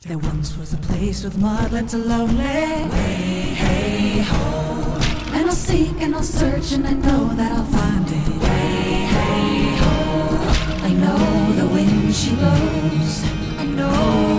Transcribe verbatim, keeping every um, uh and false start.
There once was a place with mudlands lovely. Way, hey, ho. And I'll seek and I'll search and I know that I'll find it. Way, hey, ho. I know the wind she blows. I know